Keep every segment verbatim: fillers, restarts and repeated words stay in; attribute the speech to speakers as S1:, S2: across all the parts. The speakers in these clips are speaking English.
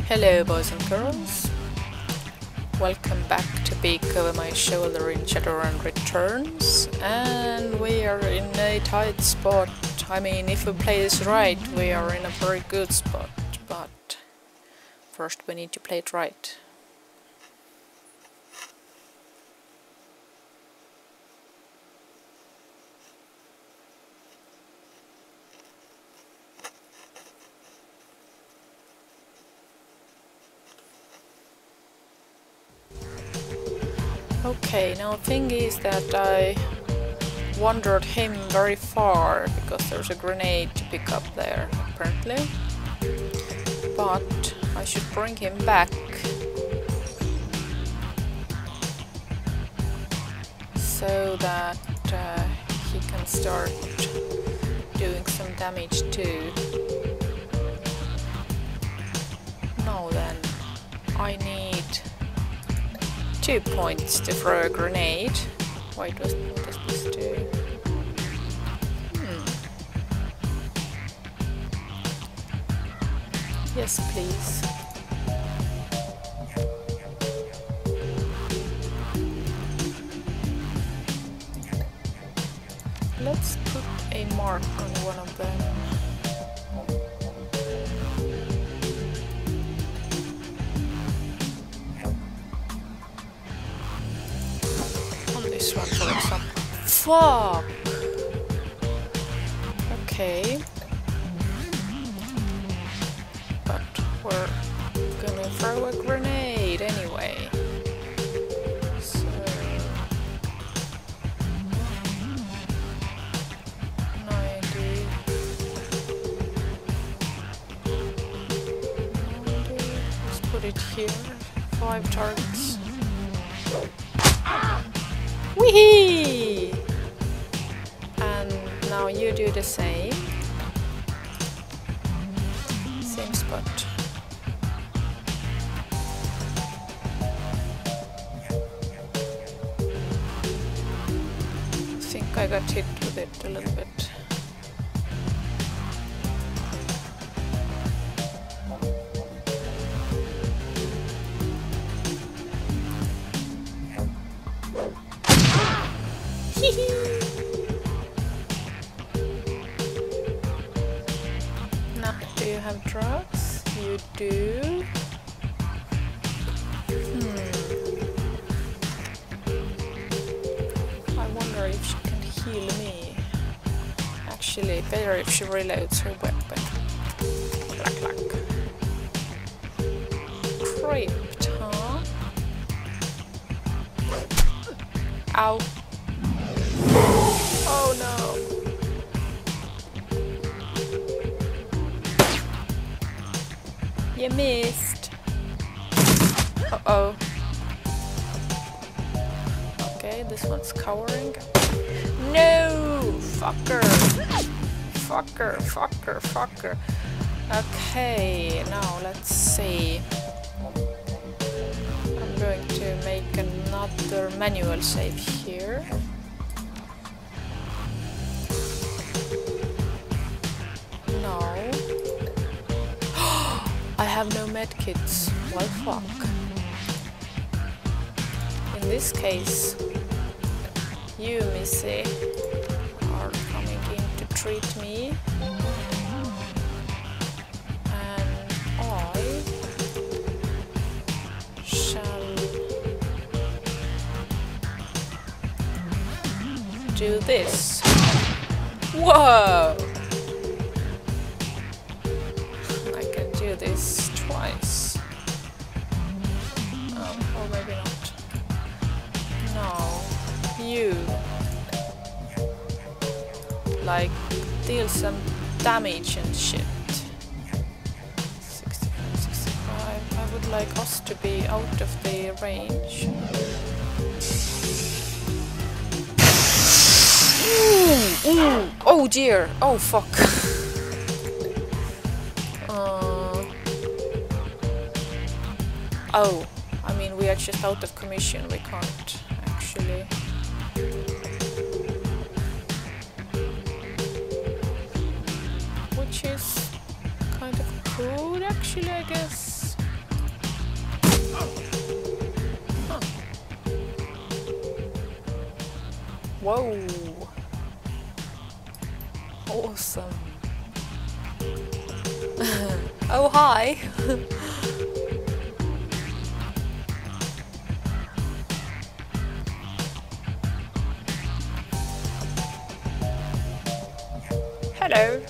S1: Hello boys and girls, welcome back to Peek Over My Shoulder in Shadowrun Returns, and we are in a tight spot. I mean, if we play this right, we are in a very good spot, but first we need to play it right. Okay, now the thing is that I wandered him very far because there's a grenade to pick up there, apparently. But I should bring him back so that uh, he can start doing some damage too. Now then, I need two points to throw a grenade. Wait, what does this do? Hmm. Yes, please. Let's put a mark on one of them. This one, for example. Fuck! Okay. But we're gonna throw a grenade anyway. So... ninety... ninety... Let's put it here. Five targets. Weehee! And now you do the same. Same spot. I think I got hit with it a little bit. Now, do you have drugs? You do. Hmm. I wonder if she can heal me. Actually, better if she reloads her weapon. Clack clack. Crypt, huh? Ow. Oh no! You missed! Uh-oh. Okay, this one's cowering. No! Fucker! Fucker, fucker, fucker. Okay, now let's see. I'm going to make another manual save here. I have no medkits. Well, fuck. In this case, you, Missy, are coming in to treat me. And I shall do this. Whoa! This twice. Um, or maybe not. No. You. Like, deal some damage and shit. sixty-five, sixty-five. I would like us to be out of the range. Ooh, ooh. Oh dear. Oh fuck. Oh, I mean, we are just out of commission, we can't actually. Which is kind of cool, actually, I guess. Whoa! Awesome! Oh, hi! Hello!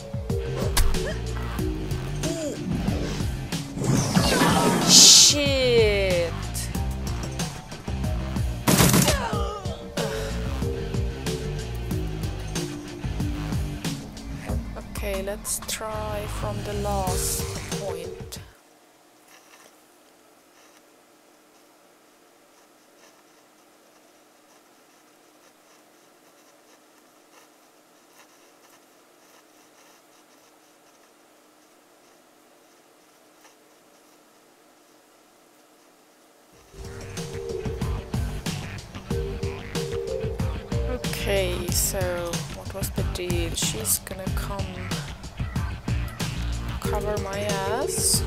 S1: Shit! Okay, let's try from the last point. Okay, so what was the deal? She's gonna come cover my ass.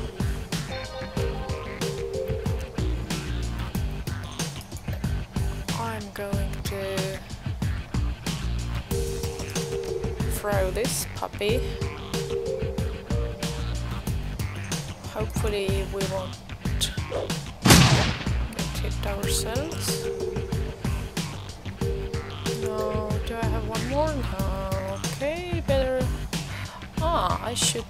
S1: I'm going to throw this puppy. Hopefully we won't get hit ourselves. No, do I have one more? No. Okay, better. Ah, I should.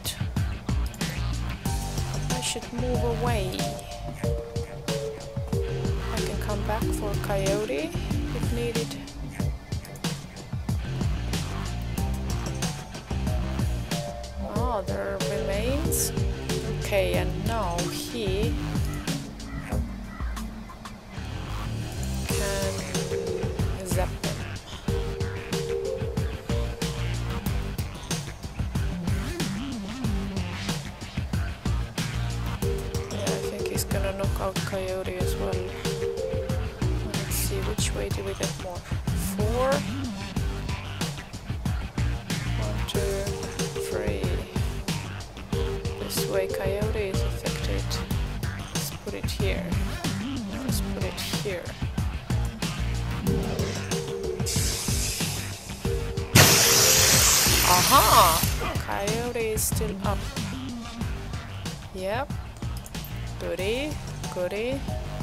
S1: I should move away. I can come back for coyote if needed. Ah, there remains. Okay, and now he can zap them. Knock out coyote as well. Let's see, which way do we get more? Four. One, two, three. This way coyote is affected. Let's put it here. Let's put it here. Aha! Coyote is still up. Yep. Goody, goody.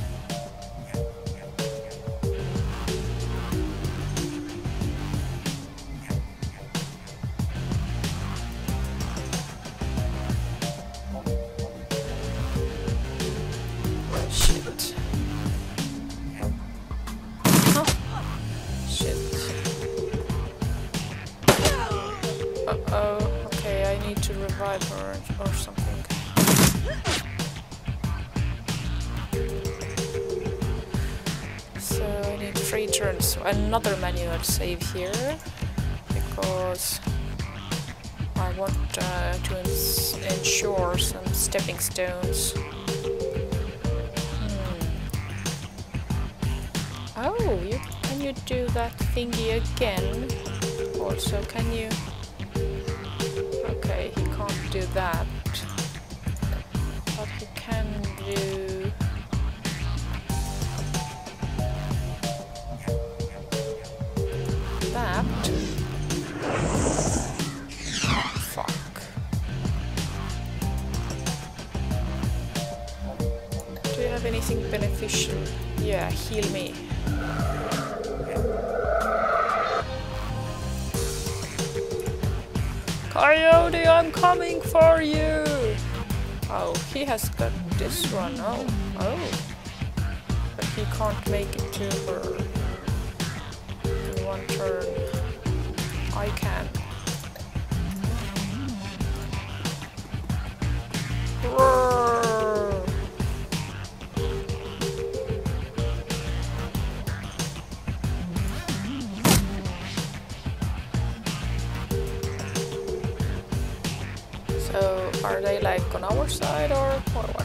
S1: Shit. Oh. Shit. Uh-oh. Okay, I need to revive her or something. Three turns, so another manual save here, because I want uh, to ins ensure some stepping stones. Hmm. Oh, you, can you do that thingy again? Also, can you? Okay, he can't do that, but he can do. Fuck. Do you have anything beneficial? Yeah, heal me. Coyote, I'm coming for you! Oh, he has got this one. Oh, oh. But he can't make it to her in one turn. I can. Roar. So, are they like on our side or, or what?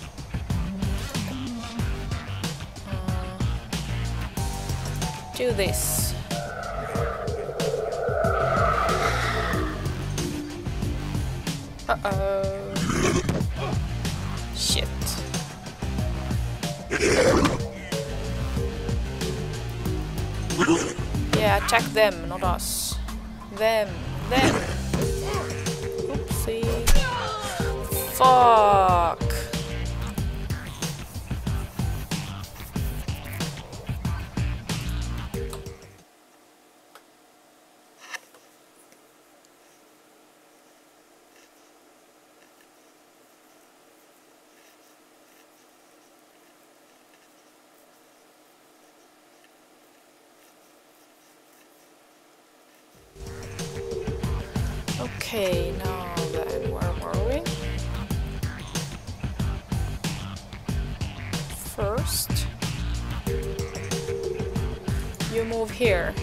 S1: Uh, do this. Uh-oh. Shit. Yeah, Yeah, attack them, not us. Them, them. Oopsie. Fuck. Okay, now then, where were we? First, you move here.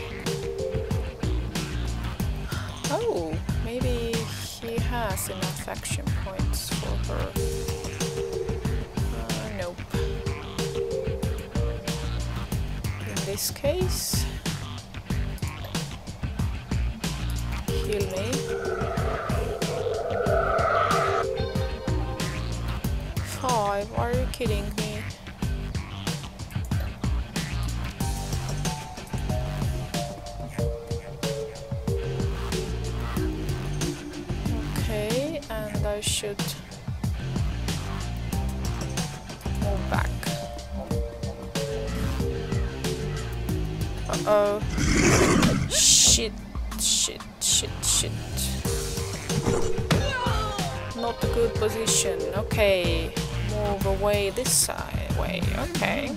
S1: Oh, maybe he has enough action points for her. Uh, nope. In this case, heal me. Five, are you kidding me? Okay, and I should move back. Uh-oh. Shit, shit, shit, shit. Not a good position. Okay, move away this side way. Okay.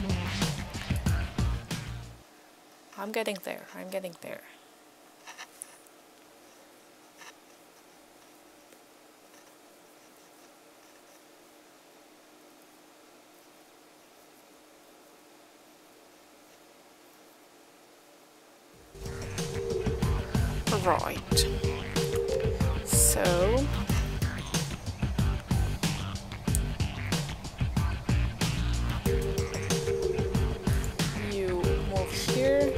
S1: I'm getting there. I'm getting there. Right. So you move here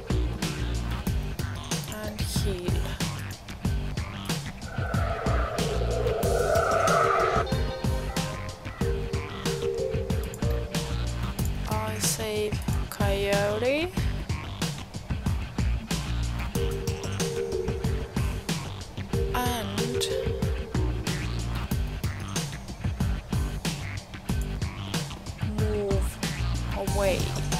S1: and heal. I save Coyote. Away.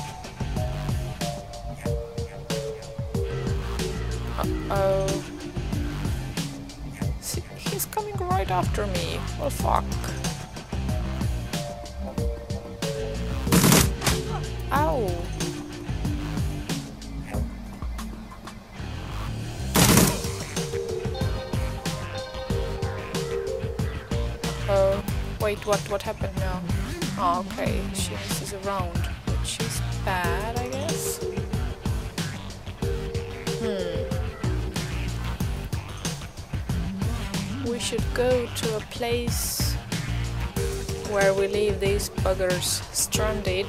S1: Uh-oh. See, he's coming right after me. Well, fuck. Ow. Uh-oh. Wait, what, what happened now? Oh, okay, she is around, which is bad, I guess. Hmm. We should go to a place where we leave these buggers stranded.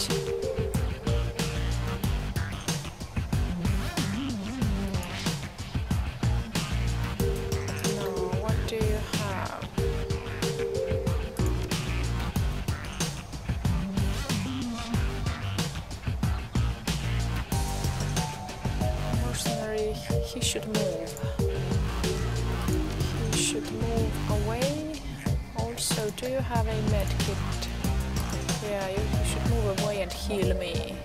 S1: No, what do you have? He should move. He should move away. Also, do you have a med kit? Yeah, you, you should move away and heal me.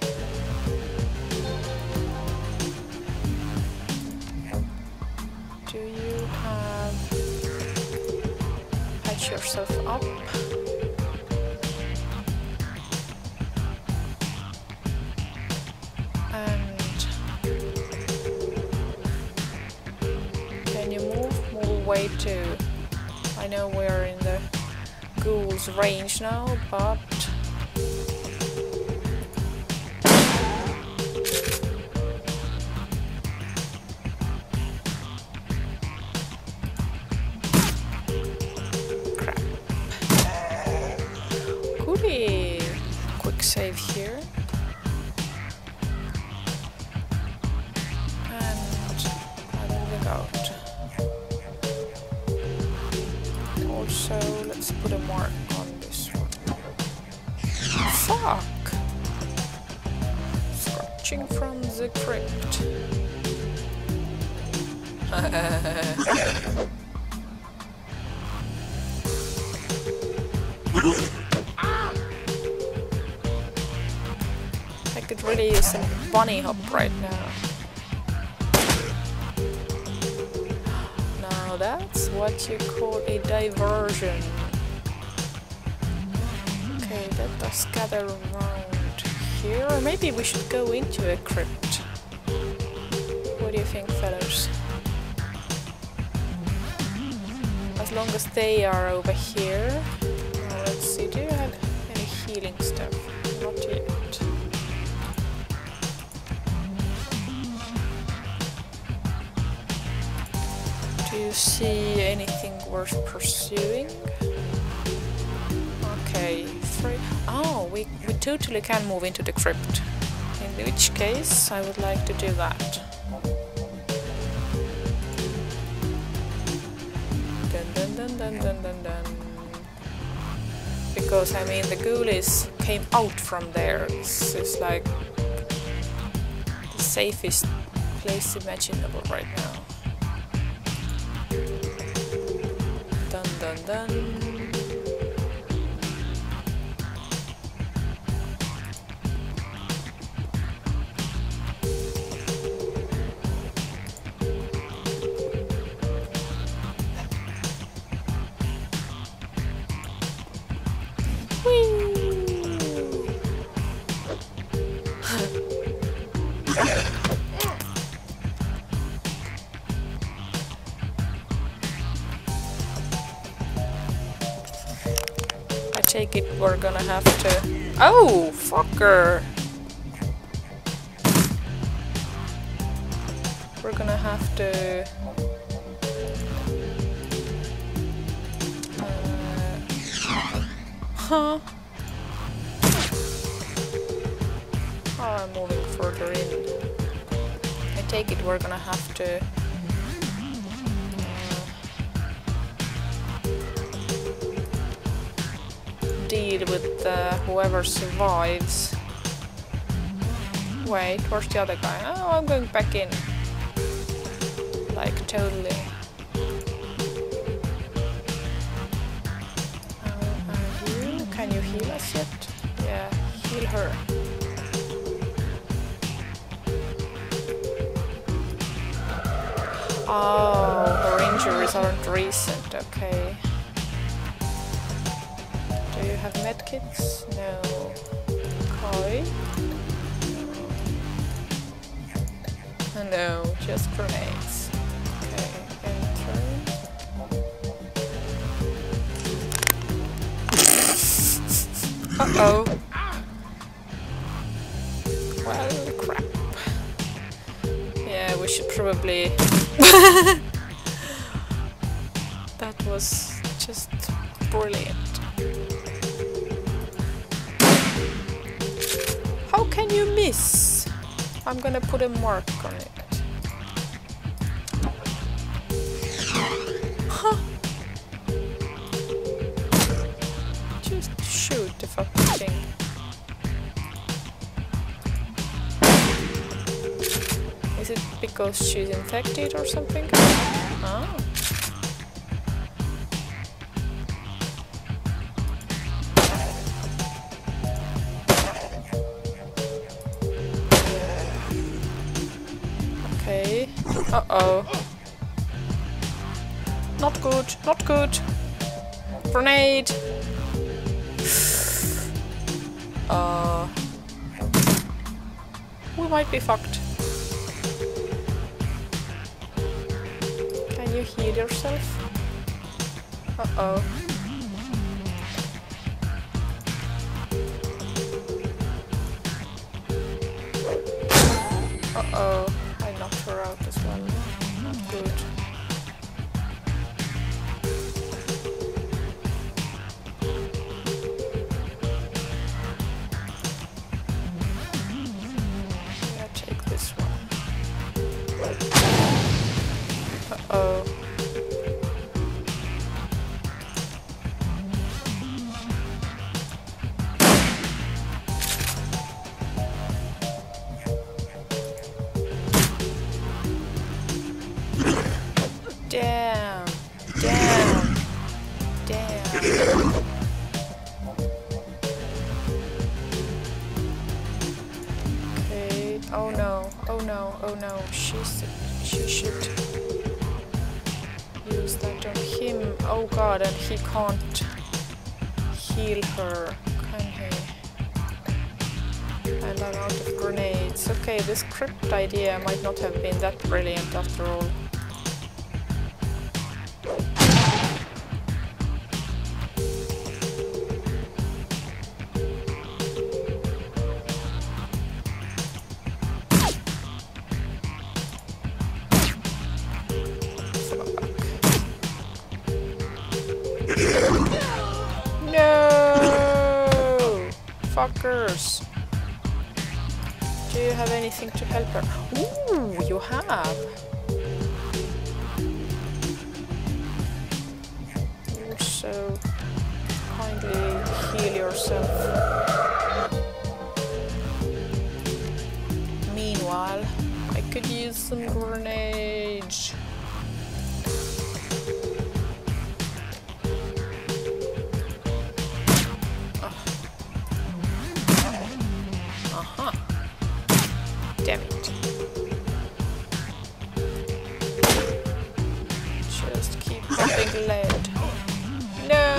S1: Do you have... patch yourself up? Way to... I know we're in the ghoul's range now, but... crap. Goody! Quick save here. And I'm moving out. So let's put a mark on this one. Fuck! Scratching from the crypt. I could really use some bunny hop right now. Now that's what you call a diversion. Okay, let us gather around here. Or maybe we should go into a crypt. What do you think, fellas? As long as they are over here. Now let's see, do you have any healing stuff? Not yet. Do you see anything worth pursuing? Okay, three. Oh, we, we totally can move into the crypt. In which case, I would like to do that. Dun dun dun dun dun dun. Because I mean, the ghoulies came out from there. This is like the safest place imaginable right now. Dun dun dun. I take it we're gonna have to... Oh, fucker! We're gonna have to... Uh, huh? Oh, I'm moving further in. I take it we're gonna have to... deal with uh, whoever survives. Wait, where's the other guy? Oh, I'm going back in. Like, totally. Uh, are you? Can you heal us yet? Yeah, heal her. Oh, her injuries aren't recent, okay. Do you have medkits? No. Okay. No, just grenades. Okay, enter. Uh-oh. Well, crap. Yeah, we should probably... That was just brilliant. How can you miss? I'm gonna put a mark on it. Huh. Just shoot the fucking thing. Is it because she's infected or something? Ah. Okay. Uh-oh. Not good, not good. Grenade. Uh, we might be fucked. Can you heal yourself? Uh-oh. Uh-oh. I knocked her out as well. Not good. Yeah, take this one. Uh-oh. no, oh no, she's, she should use that on him. Oh god, and he can't heal her, can he? And I'm out of grenades. Okay, this crypt idea might not have been that brilliant after all.
S2: No!
S1: Fuckers! Do you have anything to help her? Ooh, you have! You so kindly heal yourself. Meanwhile, I could use some grenades. Damn it. Just keep popping lead. No!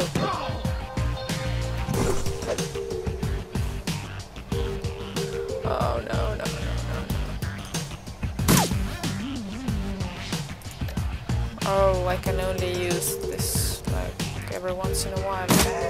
S1: Oh no, no, no, no, no. Oh, I can only use this like every once in a while.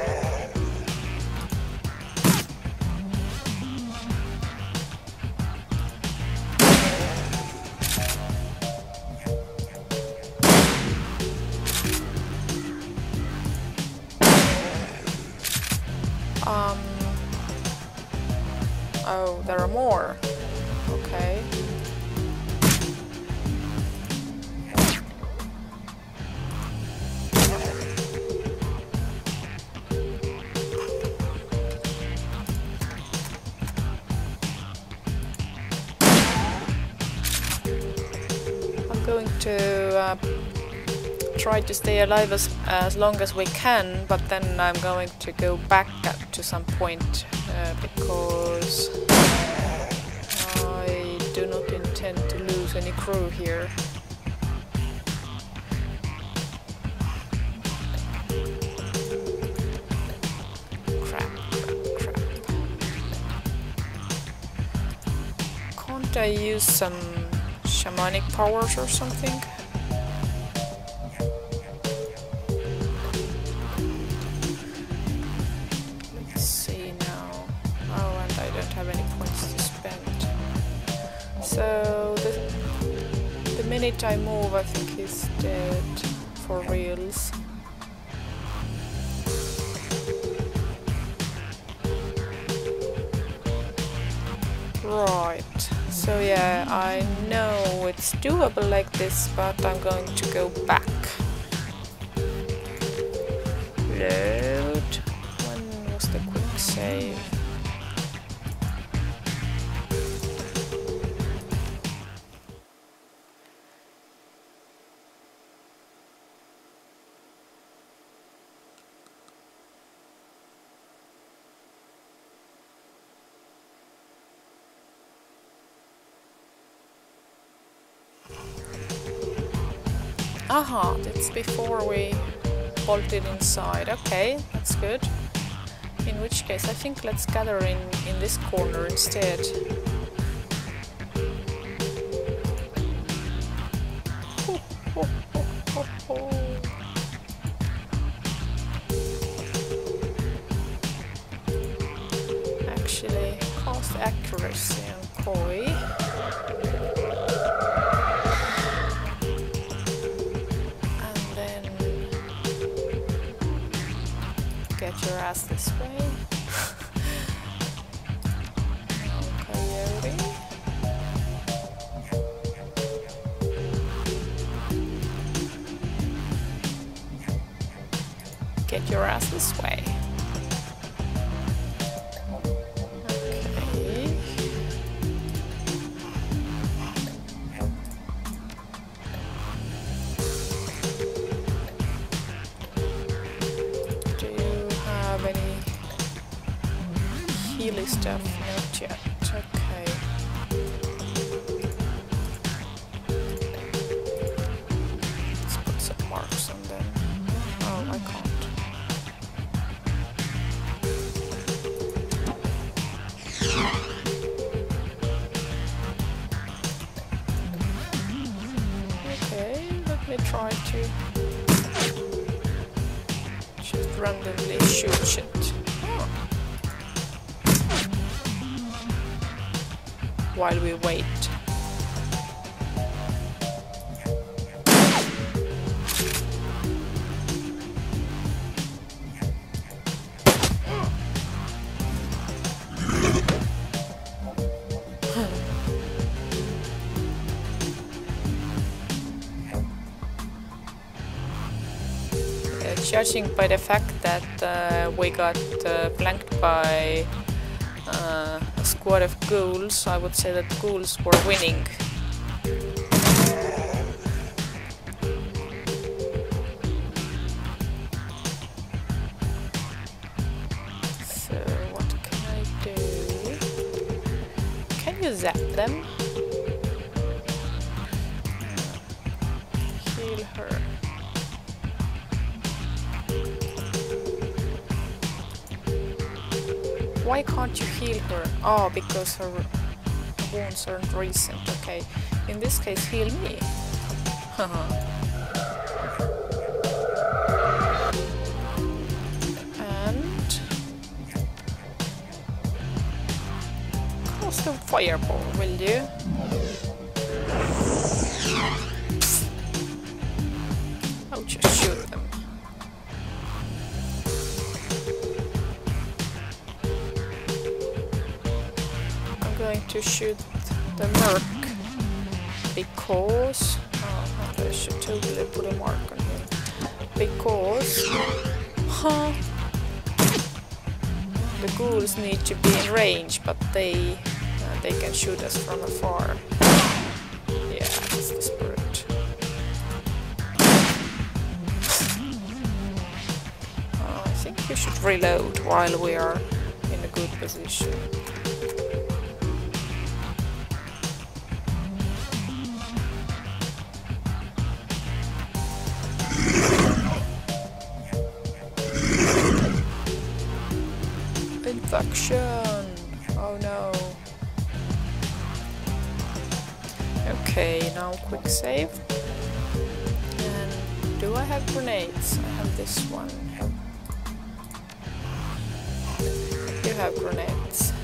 S1: Um, oh, there are more. Okay. I'm going to uh, try to stay alive as, as long as we can, but then I'm going to go back at, to some point uh, because I do not intend to lose any crew here. Crap, crap, crap. Can't I use some shamanic powers or something? So the, the minute I move, I think he's dead for reals. Right, so yeah, I know it's doable like this, but I'm going to go back. Load. When was the quick save? Aha, that's before we bolted inside. Okay, that's good. In which case, I think let's gather in, in this corner instead. Ho, ho, ho, ho, ho. Actually, cast accuracy on Koi. Get your ass this way. No coyote. Get your ass this way. Okay. Healy stuff, not yet. Okay. try to just randomly shoot shit. Oh. While we wait. Judging by the fact that uh, we got uh, flanked by uh, a squad of ghouls, I would say that ghouls were winning. So what can I do? Can you zap them? Heal her. Why can't you heal her? Oh, because her wounds aren't recent. Okay, in this case, heal me. And cast a fireball, will you? I'll just shoot them. Going to shoot the merc because oh, I should totally put a mark on him because huh, the ghouls need to be in range, but they uh, they can shoot us from afar. Yeah, that's the spirit. Uh, I think you should reload while we are in a good position. Infection! Oh no. Okay, now quick save. And do I have grenades? I have this one. You have grenades.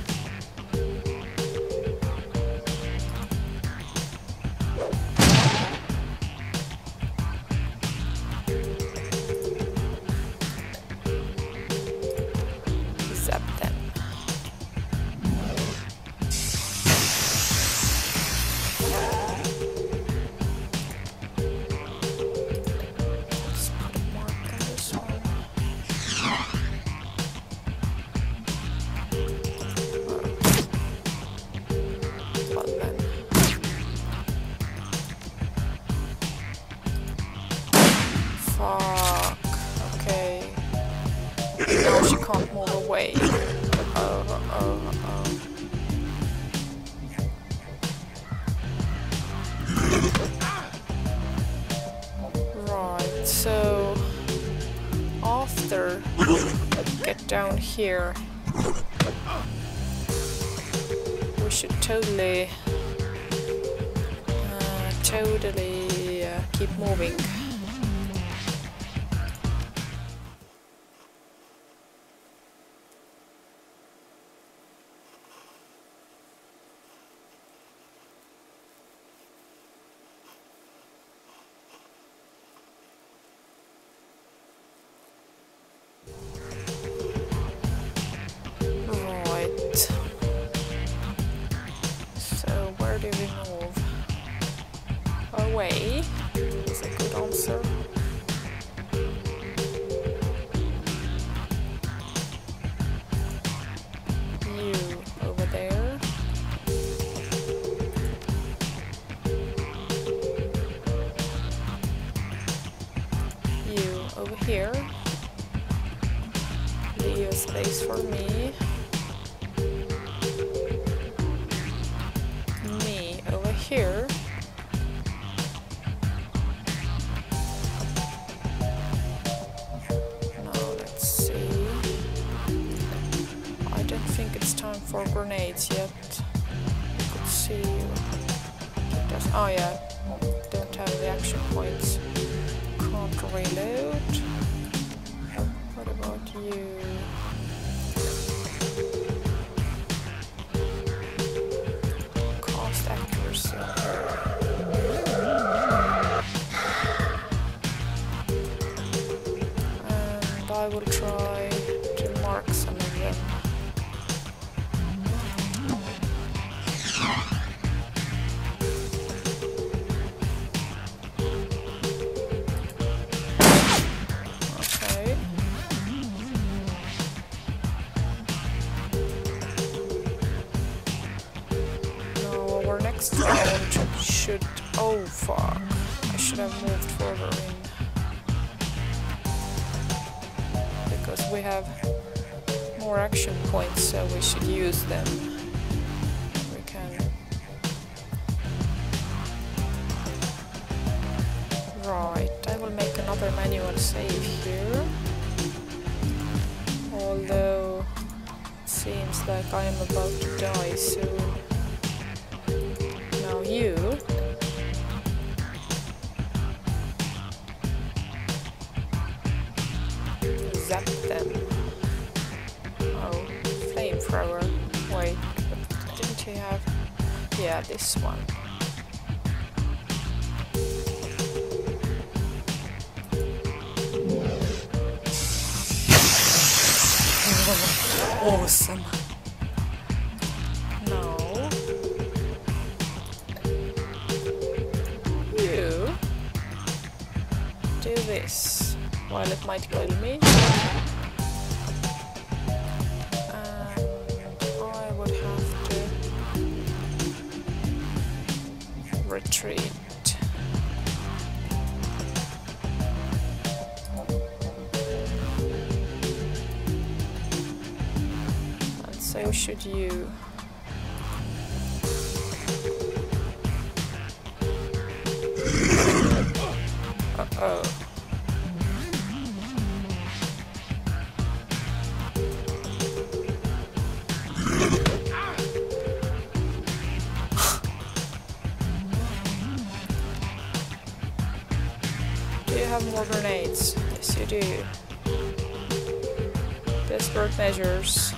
S1: Fuck. Okay. Now she can't move away. Oh, oh, oh. Right, so after get down here, we should totally, uh, totally uh, keep moving. Away is a good answer. You over there. You over here. Leave a space for me. Me over here. For grenades yet. You could see what it does. Oh yeah, don't have the action points. can't reload. What about you? Cast accuracy on her. And I will try to mark some of them. Round should... oh fuck, I should have moved further in, because we have more action points, so we should use them. We can... right, I will make another manual save here, although it seems like I am about to die soon. You zap them. Oh, flamethrower. Wait, didn't you have? Yeah, this one. Awesome. This, while it might kill me, and I would have to retreat. And so should you. Uh-oh. Do you have more grenades? Yes, you do. Desperate measures.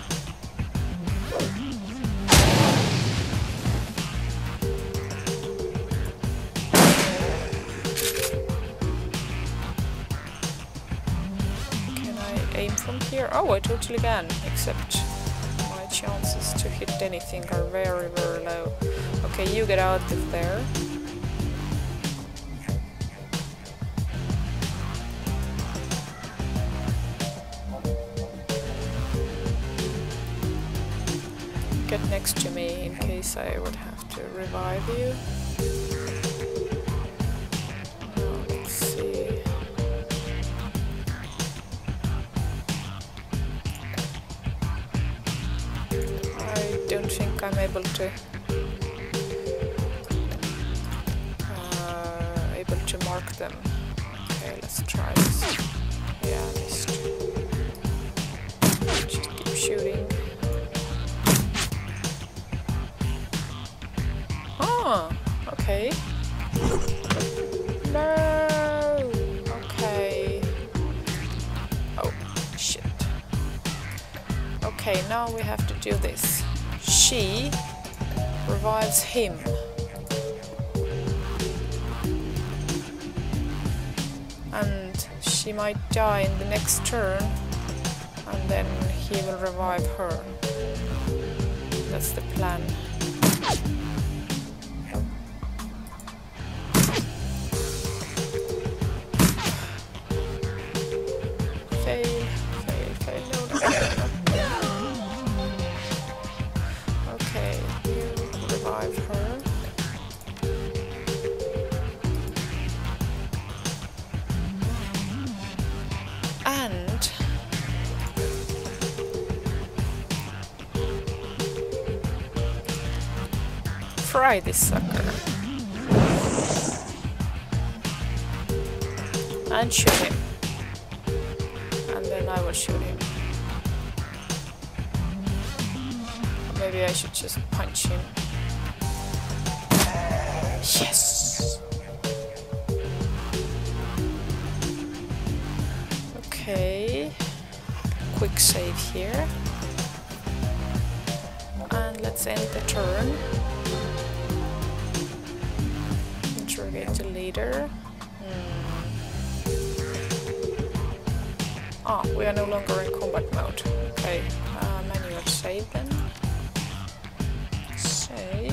S1: Aim from here? Oh, I totally can, except my chances to hit anything are very, very low. Okay, you get out of there. Get next to me in case I would have to revive you. I'm able to uh, able to mark them. Okay, let's try this. Yeah, I missed. Just keep shooting. Oh, okay. No. Okay. Oh, shit. Okay, now we have to do this. She revives him. And she might die in the next turn, and then he will revive her. That's the plan. Fail, fail, fail, no, no, no, no. Her. And fry this sucker and shoot him, and then I will shoot him. Maybe I should just punch him. Yes! Okay, quick save here, and let's end the turn. Interrogate the leader. Hmm. Ah, we are no longer in combat mode. Okay, uh, manual save then. Save.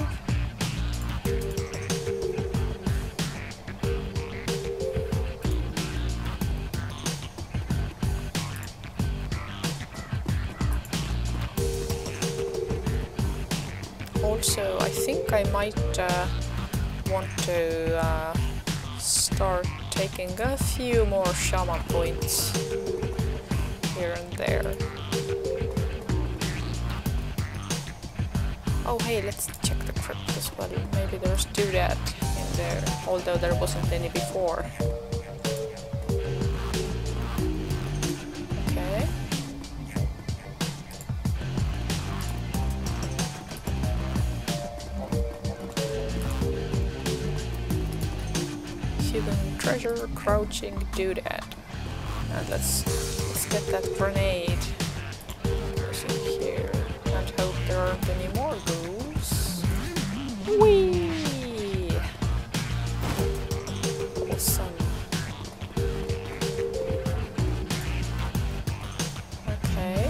S1: Also, I think I might uh, want to uh, start taking a few more shaman points here and there. Oh hey, let's check the crypt as well. Maybe there's doodad in there, although there wasn't any before. Okay. Hidden treasure, crouching doodad. And let's let's get that grenade. What's in here? And hope there aren't any more ghouls. Whee! Awesome. Okay.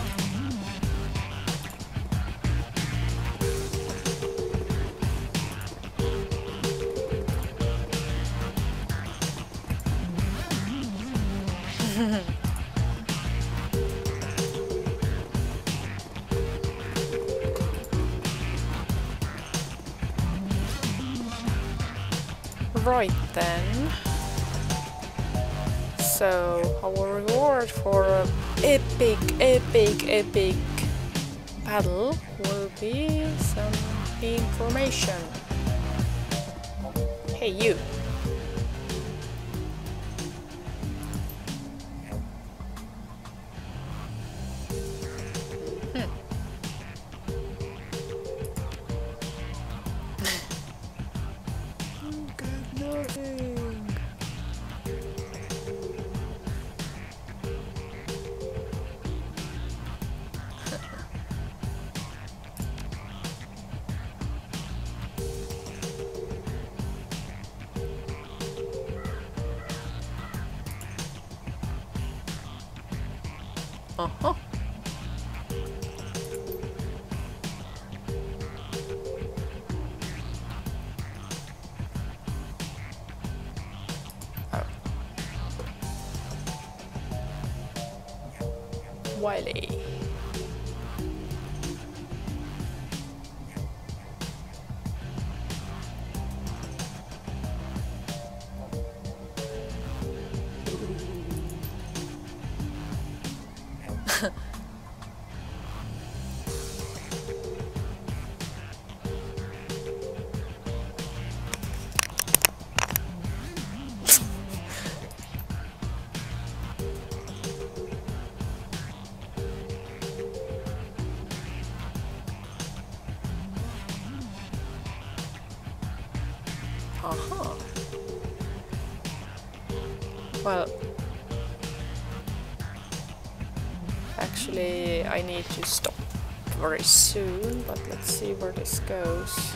S1: Right then. So our reward for an epic, epic, epic battle will be some information. Hey you. Uh-huh. Oh. Wiley. Uh-huh. Well, actually I need to stop very soon, but let's see where this goes.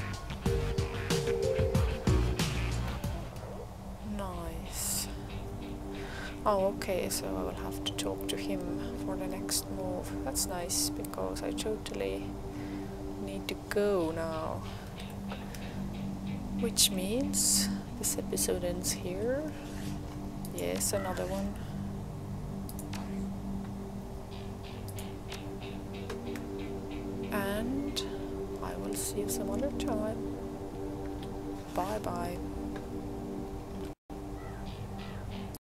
S1: Nice. Oh, okay, so I will have to talk to him for the next move. That's nice, because I totally need to go now. Which means this episode ends here. Yes, another one. And I will see you some other time. Bye bye.